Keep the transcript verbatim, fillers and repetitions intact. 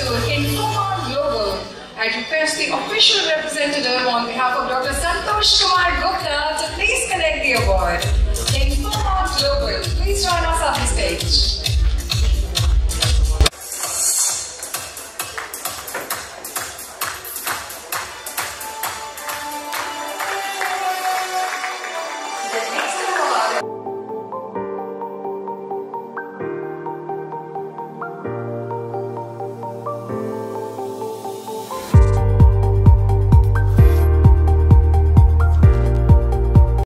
Hinfoma Global. I request the official representative on behalf of Doctor Santosh Kumar Gupta to please collect the award.